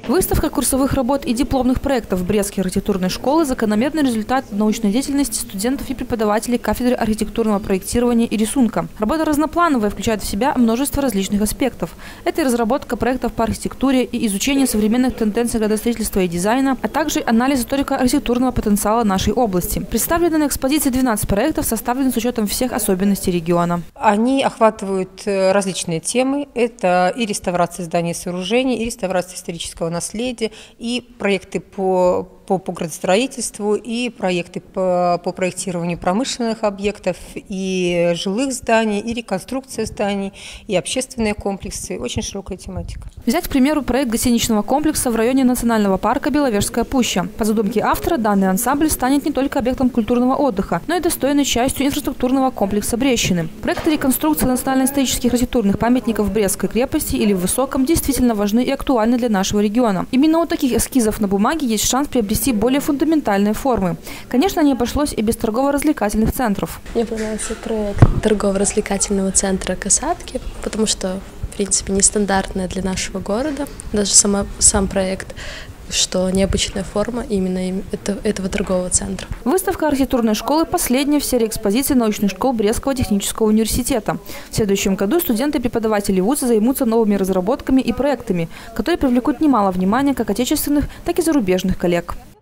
Выставка курсовых работ и дипломных проектов Брестской архитектурной школы – закономерный результат научной деятельности студентов и преподавателей кафедры архитектурного проектирования и рисунка. Работа разноплановая, включает в себя множество различных аспектов. Это и разработка проектов по архитектуре, и изучение современных тенденций градостроительства и дизайна, а также анализ историко-архитектурного потенциала нашей области. Представлены на экспозиции 12 проектов, составлены с учетом всех особенностей региона. Они охватывают различные темы. Это и реставрация зданий и сооружений, и реставрация исторического наследия, и проекты по градостроительству, и проекты по проектированию промышленных объектов, и жилых зданий, и реконструкция зданий, и общественные комплексы. Очень широкая тематика. Взять, к примеру, проект гостиничного комплекса в районе национального парка Беловежская пуща. По задумке автора, данный ансамбль станет не только объектом культурного отдыха, но и достойной частью инфраструктурного комплекса Брестщины. Проекты реконструкции национально-исторических архитектурных памятников в Брестской крепости или в Высоком действительно важны и актуальны для нашего региона. Именно у таких эскизов на бумаге есть шанс приобрести более фундаментальные формы. Конечно, не обошлось и без торгово-развлекательных центров. Мне понравился проект торгово-развлекательного центра «Касатки», потому что, в принципе, нестандартная для нашего города. Даже сам проект, что необычная форма именно этого торгового центра. Выставка архитектурной школы – последняя в серии экспозиций научных школ Брестского технического университета. В следующем году студенты и преподаватели вуза займутся новыми разработками и проектами, которые привлекут немало внимания как отечественных, так и зарубежных коллег.